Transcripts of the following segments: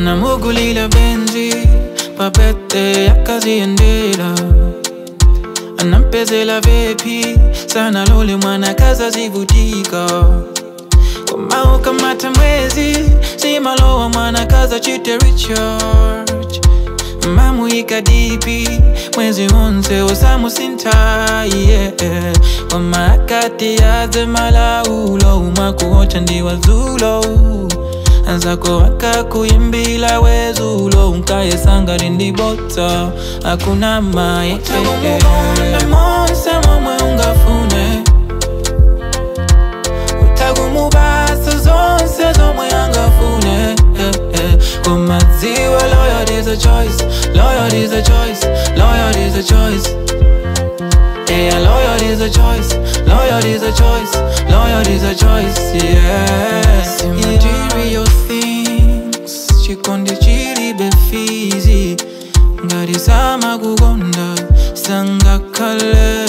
Anamugulila benzi papete yakaziendela, anampezela vepi sana lole mwana kaza zivutika. Komao kamata mwezi simalowa mwana kaza chite recharge. Mamu ikadipi mwezi onse osamu sinta, yeah. Wamakati ya zemala ulo umakuocha ndiwa zulo. Anzako waka kuimbila wezulo unkaye sanga rindi bota hakuna mae. Utagumbonda monsa mwamwe ungafune, utagumubasa zonse zomwe angafune. Kwa Mzaliwa, loyalty is a choice, loyalty is a choice, loyalty is a choice. Yeah, loyalty is a choice, loyalty is a choice, loyalty is a choice, yeah. Material things, chikondi chiri befizi, ngari sama kugonda, sanga kale.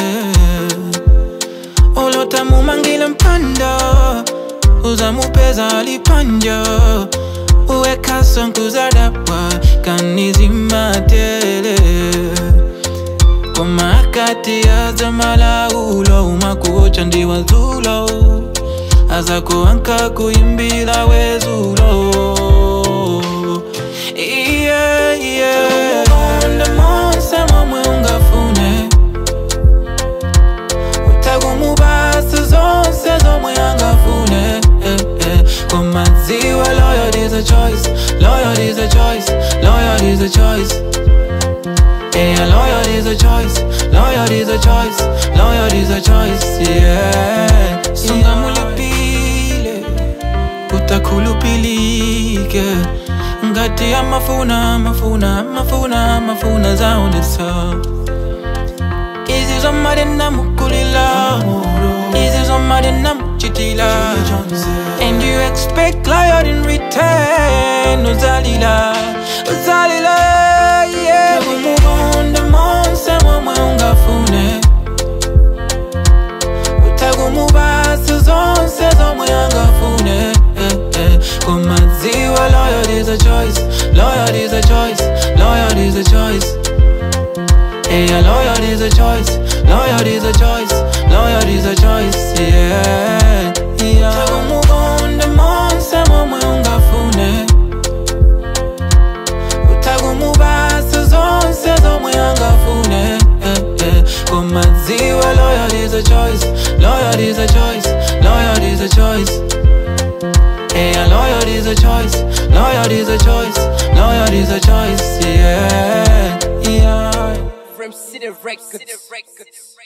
Olota mumangile mpanda, uza mupeza alipanja. Uweka sonku za dapwa, kanizima tele. Kwa makati ya zamala ulo umakuocha ndiwa zulo. Azako anka kuimbila wezulo. Yeah, yeah. Onda monsa mwamwe ungafune, utagumubasa zonse zomwe angafune. Kwa Mzaliwa, loyalty is a choice, loyalty is a choice, loyalty is a choice. Yeah, loyalty is a choice, loyalty is a choice, loyalty is a choice, yeah. Sunga mulipile, utakulupilike. Ngati ya mafuna zaonesa. Izi zomade na mukulila, izi zomade na muchitila. And you expect loyalty in return. Mzaliwa, Mzaliwa, yeah. Utagumubonda monsa mwamwe ungafune, utagumubasa zonse zomwe angafune. Kwa Mzaliwa, loyalty is a choice, loyalty is a choice, loyalty is a choice. Yeah, loyalty is a choice, loyalty is a choice, loyalty is a choice, yeah. Utagumubonda monsa mwamwe ungafune, utagumubasa zonse zomwe angafune. Kwa Mzaliwa, loyalty is a choice, loyalty is a choice, loyalty is a choice. Yeah, loyalty is a choice, loyalty is a choice, loyalty is a choice, yeah, yeah. From City Records.